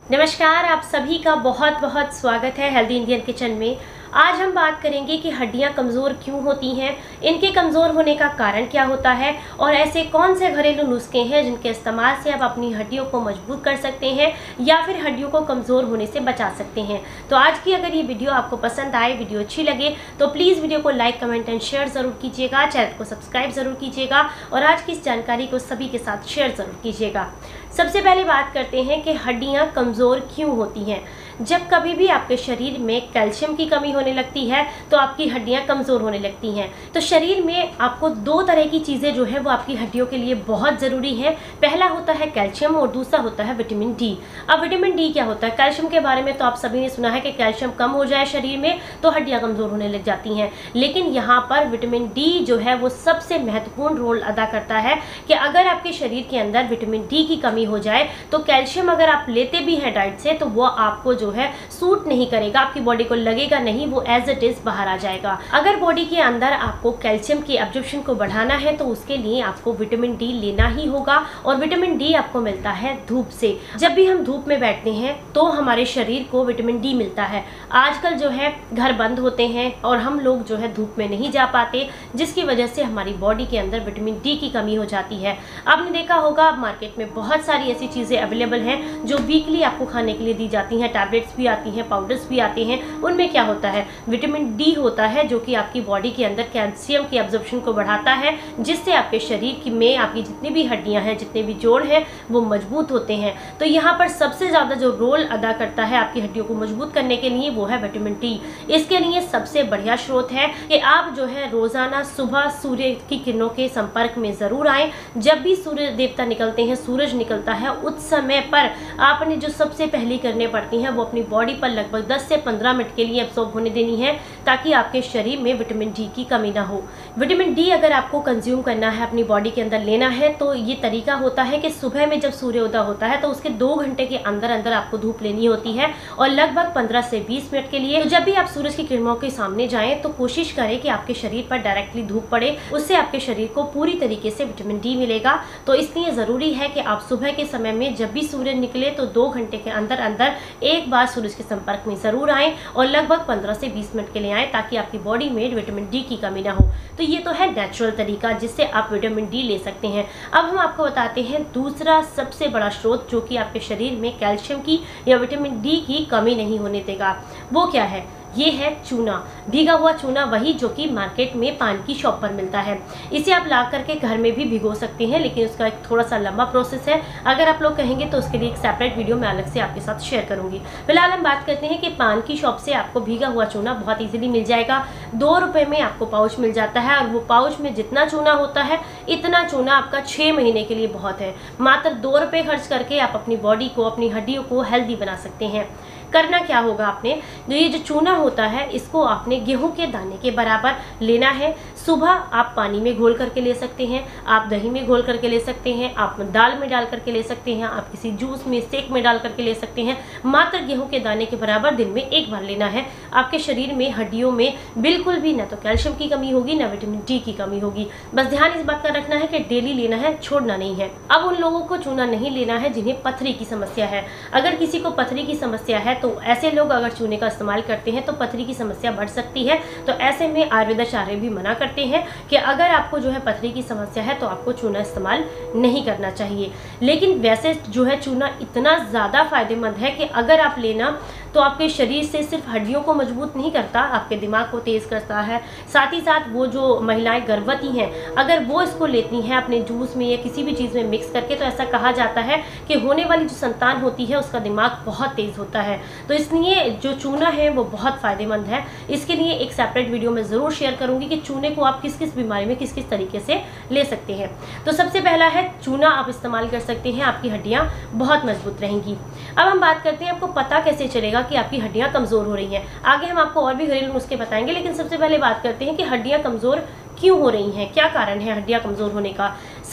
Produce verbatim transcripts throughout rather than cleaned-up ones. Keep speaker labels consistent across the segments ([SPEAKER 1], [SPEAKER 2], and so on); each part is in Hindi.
[SPEAKER 1] नमस्कार, आप सभी का बहुत बहुत स्वागत है हेल्दी इंडियन किचन में। आज हम बात करेंगे कि हड्डियां कमज़ोर क्यों होती हैं, इनके कमज़ोर होने का कारण क्या होता है और ऐसे कौन से घरेलू नुस्खे हैं जिनके इस्तेमाल से आप अपनी हड्डियों को मजबूत कर सकते हैं या फिर हड्डियों को कमज़ोर होने से बचा सकते हैं। तो आज की अगर ये वीडियो आपको पसंद आए, वीडियो अच्छी लगे तो प्लीज़ वीडियो को लाइक, कमेंट एंड शेयर ज़रूर कीजिएगा, चैनल को सब्सक्राइब ज़रूर कीजिएगा और आज की इस जानकारी को सभी के साथ शेयर ज़रूर कीजिएगा। सबसे पहले बात करते हैं कि हड्डियाँ कमज़ोर क्यों होती हैं। जब कभी भी आपके शरीर में कैल्शियम की कमी होने लगती है तो आपकी हड्डियां कमज़ोर होने लगती हैं। तो शरीर में आपको दो तरह की चीज़ें जो है वो आपकी हड्डियों के लिए बहुत ज़रूरी है। पहला होता है कैल्शियम और दूसरा होता है विटामिन डी। अब विटामिन डी क्या होता है? कैल्शियम के बारे में तो आप सभी ने सुना है कि कैल्शियम कम हो जाए शरीर में तो हड्डियाँ कमज़ोर होने लग जाती हैं, लेकिन यहाँ पर विटामिन डी जो है वो सबसे महत्वपूर्ण रोल अदा करता है कि अगर आपके शरीर के अंदर विटामिन डी की कमी हो जाए तो कैल्शियम अगर आप लेते भी हैं डाइट से तो वो आपको जो है सूट नहीं करेगा, आपकी बॉडी को लगेगा नहीं, वो एज इट इज बाहर आ जाएगा। अगर बॉडी के अंदर आपको कैल्शियम की एब्जॉर्प्शन को बढ़ाना है तो उसके लिए आपको विटामिन डी लेना ही होगा और विटामिन डी आपको मिलता है धूप से। जब भी हम धूप में बैठते हैं तो हमारे शरीर को विटामिन डी मिलता है। आजकल जो है घर बंद होते हैं और हम लोग जो है धूप में नहीं जा पाते, जिसकी वजह से हमारी बॉडी के अंदर विटामिन डी की कमी हो जाती है। आपने देखा होगा मार्केट में बहुत सारी ऐसी चीजें अवेलेबल हैं जो वीकली आपको खाने के लिए दी जाती हैं, टैबलेट्स भी आती हैं, पाउडर्स भी आते हैं। उनमें क्या होता है? विटामिन डी होता है जो कि आपकी बॉडी के अंदर कैल्शियम की एब्जॉर्प्शन को बढ़ाता है, जिससे आपके शरीर की में आपकी जितनी भी हड्डियां हैं, जितने भी जोड़ हैं वो मजबूत होते हैं। तो यहाँ पर सबसे ज़्यादा जो रोल अदा करता है आपकी हड्डियों को मजबूत करने के लिए वो है विटामिन डी। इसके लिए सबसे बढ़िया स्रोत है कि आप जो है रोज़ाना सुबह सूर्य की किरणों के संपर्क में ज़रूर आएँ। जब भी सूर्य देवता निकलते हैं, सूरज निकलता है, उस समय पर आपने जो सबसे पहली करने पड़ती हैं वो अपनी बॉडी पर लगभग दस से पंद्रह मिनट के लिए एब्सॉर्ब होने देनी है ताकि आपके शरीर में विटामिन डी की कमी ना हो। विटामिन डी अगर आपको कंज्यूम करना है, अपनी बॉडी के अंदर लेना है, तो ये तरीका होता है कि सुबह में जब सूर्योदय होता है तो उसके दो घंटे के अंदर अंदर आपको धूप लेनी होती है और लगभग पंद्रह से बीस मिनट के लिए। तो जब भी आप सूरज की किरणों के सामने जाएं तो कोशिश करें कि आपके शरीर पर डायरेक्टली धूप पड़े, उससे आपके शरीर को पूरी तरीके से विटामिन डी मिलेगा। तो इसलिए ज़रूरी है कि आप सुबह के समय में जब भी सूर्य निकले तो दो घंटे के अंदर अंदर एक बार सूरज के संपर्क में ज़रूर आएँ और लगभग पंद्रह से बीस मिनट के लिए आएँ ताकि आपकी बॉडी में विटामिन डी की कमी ना हो। तो ये तो है नेचुरल तरीका जिससे आप विटामिन डी ले सकते हैं। अब हम आपको बताते हैं दूसरा सबसे बड़ा स्रोत जो कि आपके शरीर में कैल्शियम की या विटामिन डी की कमी नहीं होने देगा। वो क्या है? ये है चूना, भीगा हुआ चूना, वही जो कि मार्केट में पान की शॉप पर मिलता है। इसे आप ला करके घर में भी भिगो सकते हैं, लेकिन उसका एक थोड़ा सा लंबा प्रोसेस है। अगर आप लोग कहेंगे तो उसके लिए एक सेपरेट वीडियो मैं अलग से आपके साथ शेयर करूंगी। फिलहाल हम बात करते हैं कि पान की शॉप से आपको भीगा हुआ चूना बहुत ईजिली मिल जाएगा। दो रुपये में आपको पाउच मिल जाता है और वो पाउच में जितना चूना होता है इतना चूना आपका छः महीने के लिए बहुत है। मात्र दो रुपये खर्च करके आप अपनी बॉडी को, अपनी हड्डियों को हेल्दी बना सकते हैं। करना क्या होगा आपने, जो ये जो चूना होता है इसको आपने गेहूं के दाने के बराबर लेना है। सुबह आप पानी में घोल करके ले सकते हैं, आप दही में घोल करके ले सकते हैं, आप दाल में डाल करके ले सकते हैं, आप किसी जूस में, शेक में डाल करके ले सकते हैं। मात्र गेहूं के दाने के बराबर दिन में एक बार लेना है। आपके शरीर में, हड्डियों में बिल्कुल भी ना तो कैल्शियम की कमी होगी ना विटामिन डी की कमी होगी। बस ध्यान इस बात का रखना है कि डेली लेना है, छोड़ना नहीं है। अब उन लोगों को चूना नहीं लेना है जिन्हें पथरी की समस्या है। अगर किसी को पथरी की समस्या है तो ऐसे लोग अगर चूने का इस्तेमाल करते हैं तो पथरी की समस्या बढ़ सकती है। तो ऐसे में आयुर्वेदाचार्य भी मना करते हैं कि अगर आपको जो है पथरी की समस्या है तो आपको चूना इस्तेमाल नहीं करना चाहिए। लेकिन वैसे जो है चूना इतना ज़्यादा फायदेमंद है कि अगर आप लेना तो आपके शरीर से सिर्फ हड्डियों को मजबूत नहीं करता, आपके दिमाग को तेज़ करता है। साथ ही साथ वो जो महिलाएं गर्भवती हैं अगर वो इसको लेती हैं अपने जूस में या किसी भी चीज़ में मिक्स करके, तो ऐसा कहा जाता है कि होने वाली जो संतान होती है उसका दिमाग बहुत तेज़ होता है। तो इसलिए जो चूना है वो बहुत फ़ायदेमंद है। इसके लिए एक सेपरेट वीडियो में ज़रूर शेयर करूँगी कि चूने को आप किस किस बीमारी में किस किस तरीके से ले सकते हैं। तो सबसे पहला है चूना आप इस्तेमाल कर सकते हैं, आपकी हड्डियाँ बहुत मजबूत रहेंगी। अब हम बात करते हैं आपको पता कैसे चलेगा कि आपकी हड्डियां कमज़ोर हो रही हैं। आगे हम आपको और भी घरेलू नुस्खे बताएंगे, लेकिन सबसे पहले बात करते हैं कि हड्डियां कमज़ोर क्यों हो रही हैं, क्या कारण है हड्डियां कमज़ोर होने का।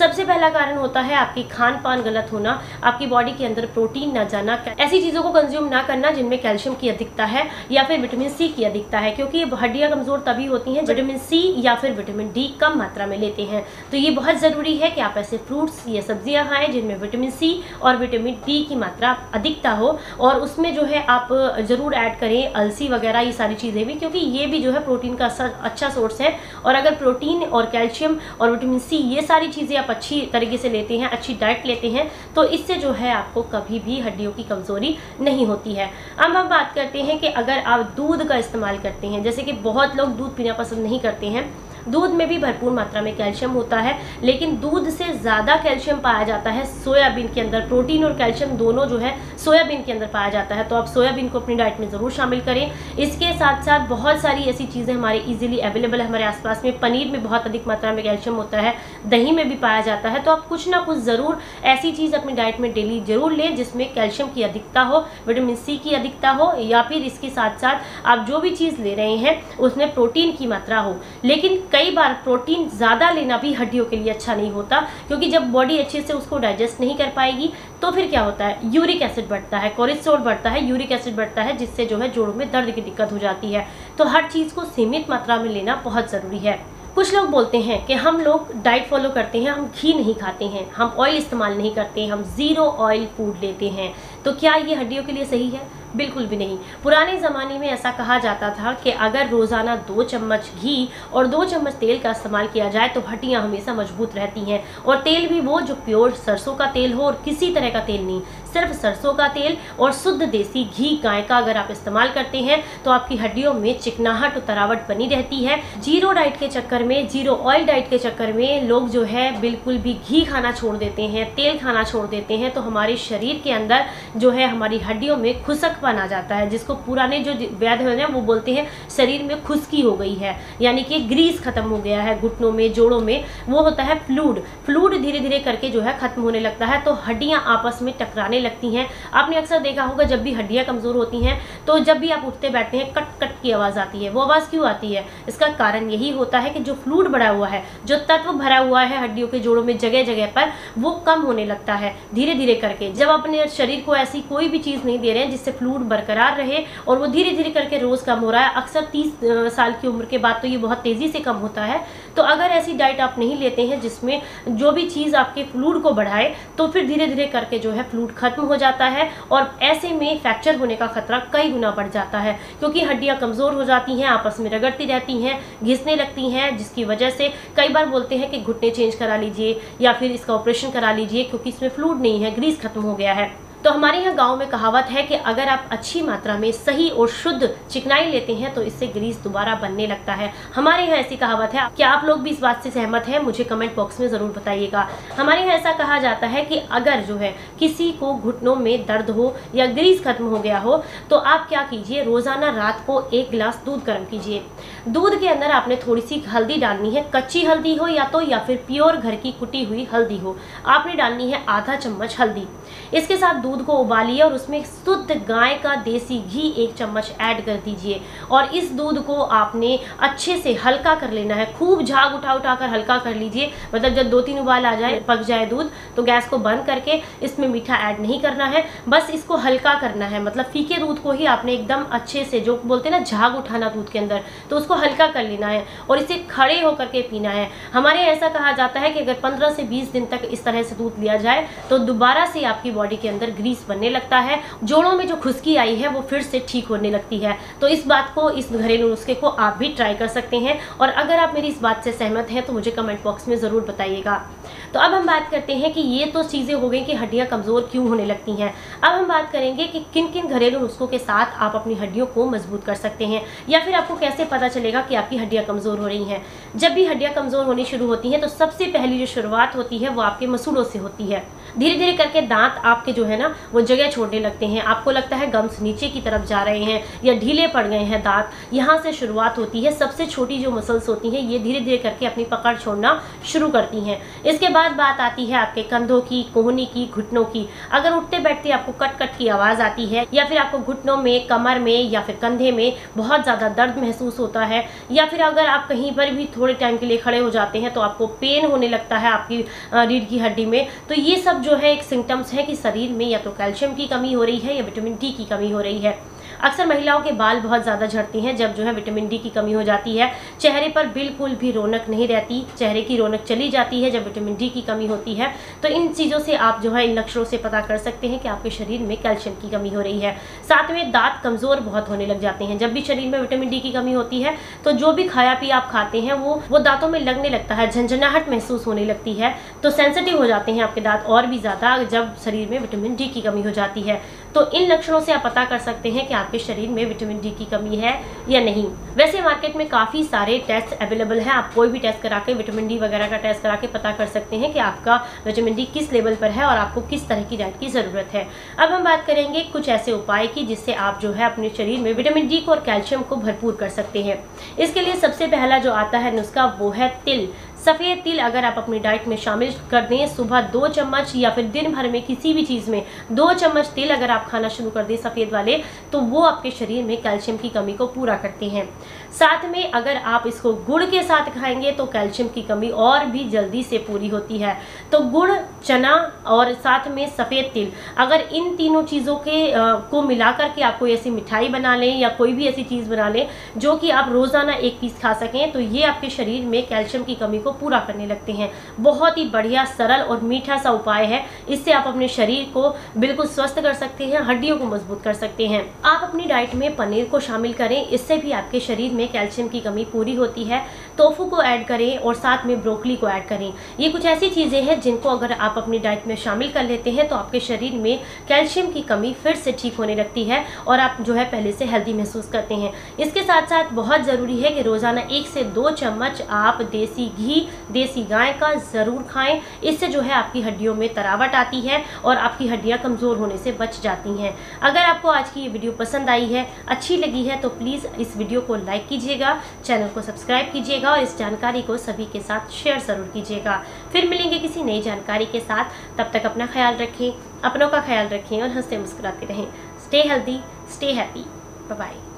[SPEAKER 1] सबसे पहला कारण होता है आपकी खान पान गलत होना, आपकी बॉडी के अंदर प्रोटीन न जाना, ऐसी चीज़ों को कंज्यूम ना करना जिनमें कैल्शियम की अधिकता है या फिर विटामिन सी की अधिकता है, क्योंकि हड्डियाँ कमज़ोर तभी होती हैं विटामिन सी या फिर विटामिन डी कम मात्रा में लेते हैं। तो ये बहुत ज़रूरी है कि आप ऐसे फ्रूट्स या सब्जियां खाएं जिनमें विटामिन सी और विटामिन डी की मात्रा अधिकता हो, और उसमें जो है आप ज़रूर ऐड करें अलसी वगैरह, ये सारी चीज़ें भी, क्योंकि ये भी जो है प्रोटीन का अच्छा सोर्स है। और अगर प्रोटीन और कैल्शियम और विटामिन सी ये सारी चीज़ें आप अच्छी तरीके से लेते हैं, अच्छी डाइट लेते हैं, तो इससे जो है आपको कभी भी हड्डियों की कमज़ोरी नहीं होती है। अब हम बात करते हैं कि अगर आप दूध का इस्तेमाल करते हैं, जैसे कि बहुत लोग दूध पीना पसंद नहीं करते हैं, दूध में भी भरपूर मात्रा में कैल्शियम होता है, लेकिन दूध से ज़्यादा कैल्शियम पाया जाता है सोयाबीन के अंदर। प्रोटीन और कैल्शियम दोनों जो है सोयाबीन के अंदर पाया जाता है, तो आप सोयाबीन को अपनी डाइट में ज़रूर शामिल करें। इसके साथ साथ बहुत सारी ऐसी चीज़ें हमारे इजीली अवेलेबल है हमारे आसपास में। पनीर में बहुत अधिक मात्रा में कैल्शियम होता है, दही में भी पाया जाता है, तो आप कुछ ना कुछ ज़रूर ऐसी चीज़ अपनी डाइट में डेली ज़रूर लें जिसमें कैल्शियम की अधिकता हो, विटामिन सी की अधिकता हो, या फिर इसके साथ साथ आप जो भी चीज़ ले रहे हैं उसमें प्रोटीन की मात्रा हो। लेकिन कई बार प्रोटीन ज़्यादा लेना भी हड्डियों के लिए अच्छा नहीं होता, क्योंकि जब बॉडी अच्छे से उसको डाइजेस्ट नहीं कर पाएगी तो फिर क्या होता है, यूरिक एसिड बढ़ता है, कोलेस्ट्रॉल बढ़ता है, यूरिक एसिड बढ़ता है, जिससे जो है जोड़ों में दर्द की दिक्कत हो जाती है। तो हर चीज़ को सीमित मात्रा में लेना बहुत ज़रूरी है। कुछ लोग बोलते हैं कि हम लोग डाइट फॉलो करते हैं, हम घी नहीं खाते हैं, हम ऑयल इस्तेमाल नहीं करते, हम ज़ीरो ऑयल फूड लेते हैं, तो क्या ये हड्डियों के लिए सही है? बिल्कुल भी नहीं। पुराने ज़माने में ऐसा कहा जाता था कि अगर रोज़ाना दो चम्मच घी और दो चम्मच तेल का इस्तेमाल किया जाए तो हड्डियां हमेशा मजबूत रहती हैं, और तेल भी वो जो प्योर सरसों का तेल हो, और किसी तरह का तेल नहीं, सिर्फ सरसों का तेल और शुद्ध देसी घी गाय का अगर आप इस्तेमाल करते हैं तो आपकी हड्डियों में चिकनाहट और तरावट बनी रहती है। जीरो डाइट के चक्कर में, जीरो ऑयल डाइट के चक्कर में लोग जो है बिल्कुल भी घी खाना छोड़ देते हैं, तेल खाना छोड़ देते हैं, तो हमारे शरीर के अंदर जो है हमारी हड्डियों में खुसक बना जाता है, जिसको पुराने जो वैद्य हैं वो बोलते हैं शरीर में खुश्की हो गई है, यानी कि ग्रीस खत्म हो गया है घुटनों में, जोड़ों में, वो होता है फ्लूड। फ्लूड धीरे धीरे करके जो है खत्म होने लगता है, तो हड्डियां आपस में टकराने लगती हैं। आपने अक्सर देखा होगा जब भी हड्डियां कमजोर होती हैं तो जब भी आप उठते बैठते हैं कट कट की आवाज़ आती है। वो आवाज़ क्यों आती है? इसका कारण यही होता है कि जो फ्लूड बढ़ा हुआ है, जो तत्व भरा हुआ है हड्डियों के जोड़ों में जगह जगह पर, वो कम होने लगता है धीरे धीरे करके। जब अपने शरीर को ऐसी कोई भी चीज़ नहीं दे रहे हैं जिससे फ्लूड बरकरार रहे, और वो धीरे धीरे करके रोज़ कम हो रहा है, अक्सर तीस साल की उम्र के बाद तो ये बहुत तेज़ी से कम होता है। तो अगर ऐसी डाइट आप नहीं लेते हैं जिसमें जो भी चीज़ आपके फ्लूड को बढ़ाए, तो फिर धीरे धीरे करके जो है फ्लूड खत्म हो जाता है, और ऐसे में फ्रैक्चर होने का खतरा कई गुना बढ़ जाता है, क्योंकि हड्डियां कमज़ोर हो जाती हैं, आपस में रगड़ती रहती हैं, घिसने लगती हैं, जिसकी वजह से कई बार बोलते हैं कि घुटने चेंज करा लीजिए या फिर इसका ऑपरेशन करा लीजिए, क्योंकि इसमें फ्लूड नहीं है, ग्रीस खत्म हो गया है। तो हमारे यहाँ गांव में कहावत है कि अगर आप अच्छी मात्रा में सही और शुद्ध चिकनाई लेते हैं तो इससे ग्रीस दोबारा बनने लगता है। हमारे यहाँ ऐसी कहावत है। क्या आप लोग भी इस बात से सहमत हैं? मुझे कमेंट बॉक्स में ज़रूर बताइएगा। हमारे यहाँ ऐसा कहा जाता है कि अगर जो है किसी को घुटनों में दर्द हो या ग्रीस खत्म हो गया हो तो आप क्या कीजिए, रोज़ाना रात को एक गिलास दूध गर्म कीजिए। दूध के अंदर आपने थोड़ी सी हल्दी डालनी है, कच्ची हल्दी हो या तो या फिर प्योर घर की कुटी हुई हल्दी हो, आपने डालनी है आधा चम्मच हल्दी। इसके साथ दूध को उबालिए और उसमें शुद्ध गाय का देसी घी एक चम्मच ऐड कर दीजिए, और इस दूध को आपने अच्छे से हल्का कर लेना है। खूब झाग उठा उठा कर हल्का कर लीजिए, मतलब जब दो तीन उबाल आ जाए, पक जाए दूध, तो गैस को बंद करके इसमें मीठा ऐड नहीं करना है, बस इसको हल्का करना है। मतलब फीके दूध को ही आपने एकदम अच्छे से, जो बोलते हैं ना झाग उठाना दूध के अंदर, तो उसको हल्का कर लेना है और इसे खड़े होकर के पीना है। हमारे ऐसा कहा जाता है कि अगर पंद्रह से बीस दिन तक इस तरह से दूध लिया जाए तो दोबारा से आपकी बॉडी के अंदर ग्रीस बनने लगता है, जोड़ों में जो खुश्की आई है वो फिर से ठीक होने लगती है। तो इस बात को, इस घरेलू नुस्खे को आप भी ट्राई कर सकते हैं, और अगर आप मेरी इस बात से सहमत हैं तो मुझे कमेंट बॉक्स में ज़रूर बताइएगा। तो अब हम बात करते हैं कि ये तो चीज़ें हो गई कि हड्डियाँ कमज़ोर क्यों होने लगती हैं। अब हम बात करेंगे कि किन किन घरेलू नुस्खों के साथ आप अपनी हड्डियों को मजबूत कर सकते हैं, या फिर आपको कैसे पता चलेगा कि आपकी हड्डियाँ कमज़ोर हो रही हैं। जब भी हड्डियाँ कमज़ोर होनी शुरू होती हैं तो सबसे पहली जो शुरुआत होती है वो आपके मसूड़ों से होती है। धीरे धीरे करके दांत आपके जो है ना वो जगह छोड़ने लगते हैं, आपको लगता है गम्स नीचे की तरफ जा रहे हैं या ढीले पड़ गए हैं दांत। यहाँ से शुरुआत होती है। सबसे छोटी जो मसल्स होती हैं ये धीरे धीरे करके अपनी पकड़ छोड़ना शुरू करती हैं। इसके बाद बात आती है आपके कंधों की, कोहनी की, घुटनों की। अगर उठते बैठते आपको कट कट की आवाज़ आती है या फिर आपको घुटनों में, कमर में या फिर कंधे में बहुत ज़्यादा दर्द महसूस होता है, या फिर अगर आप कहीं पर भी थोड़े टाइम के लिए खड़े हो जाते हैं तो आपको पेन होने लगता है आपकी रीढ़ की हड्डी में, तो ये सब जो है एक सिम्टम्स है कि शरीर में या तो कैल्शियम की कमी हो रही है या विटामिन डी की कमी हो रही है। अक्सर महिलाओं के बाल बहुत ज़्यादा झड़ती हैं जब जो है विटामिन डी की कमी हो जाती है। चेहरे पर बिल्कुल भी रौनक नहीं रहती, चेहरे की रौनक चली जाती है जब विटामिन डी की कमी होती है। तो इन चीज़ों से आप जो है इन लक्षणों से पता कर सकते हैं कि आपके शरीर में कैल्शियम की कमी हो रही है। साथ में दांत कमज़ोर बहुत होने लग जाते हैं। जब भी शरीर में विटामिन डी की कमी होती है तो जो भी खाया पिया आप खाते हैं वो वो दांतों में लगने लगता है, झंझनाहट महसूस होने लगती है। तो सेंसिटिव हो जाते हैं आपके दांत और भी ज़्यादा जब शरीर में विटामिन डी की कमी हो जाती है। तो इन लक्षणों से आप पता कर सकते हैं कि आपके शरीर में विटामिन डी की कमी है या नहीं। वैसे मार्केट में काफ़ी सारे टेस्ट अवेलेबल हैं, आप कोई भी टेस्ट करा के विटामिन डी वगैरह का टेस्ट करा के पता कर सकते हैं कि आपका विटामिन डी किस लेवल पर है और आपको किस तरह की डाइट की ज़रूरत है। अब हम बात करेंगे कुछ ऐसे उपाय की जिससे आप जो है अपने शरीर में विटामिन डी को और कैल्शियम को भरपूर कर सकते हैं। इसके लिए सबसे पहला जो आता है नुस्खा वो है तिल। सफ़ेद तिल अगर आप अपनी डाइट में शामिल कर दें, सुबह दो चम्मच या फिर दिन भर में किसी भी चीज़ में दो चम्मच तिल अगर आप खाना शुरू कर दें सफ़ेद वाले, तो वो आपके शरीर में कैल्शियम की कमी को पूरा करते हैं। साथ में अगर आप इसको गुड़ के साथ खाएंगे तो कैल्शियम की कमी और भी जल्दी से पूरी होती है। तो गुड़, चना और साथ में सफ़ेद तिल, अगर इन तीनों चीज़ों के आ, को मिला करके आप कोई ऐसी मिठाई बना लें या कोई भी ऐसी चीज़ बना लें जो कि आप रोज़ाना एक पीस खा सकें, तो ये आपके शरीर में कैल्शियम की कमी को पूरा करने लगते हैं। बहुत ही बढ़िया, सरल और मीठा सा उपाय है। इससे आप अपने शरीर को बिल्कुल स्वस्थ कर सकते हैं, हड्डियों को मजबूत कर सकते हैं। आप अपनी डाइट में पनीर को शामिल करें, इससे भी आपके शरीर में कैल्शियम की कमी पूरी होती है। टोफू को ऐड करें और साथ में ब्रोकली को ऐड करें। ये कुछ ऐसी चीज़ें हैं जिनको अगर आप अपनी डाइट में शामिल कर लेते हैं तो आपके शरीर में कैल्शियम की कमी फिर से ठीक होने लगती है और आप जो है पहले से हेल्दी महसूस करते हैं। इसके साथ साथ बहुत ज़रूरी है कि रोज़ाना एक से दो चम्मच आप देसी घी, देसी गाय का ज़रूर खाएं। इससे जो है आपकी हड्डियों में तरावट आती है और आपकी हड्डियां कमज़ोर होने से बच जाती हैं। अगर आपको आज की ये वीडियो पसंद आई है, अच्छी लगी है, तो प्लीज़ इस वीडियो को लाइक कीजिएगा, चैनल को सब्सक्राइब कीजिएगा और इस जानकारी को सभी के साथ शेयर ज़रूर कीजिएगा। फिर मिलेंगे किसी नई जानकारी के साथ। तब तक अपना ख्याल रखें, अपनों का ख्याल रखें और हंसते मुस्कुराते रहें। Stay healthy, stay happy. Bye bye.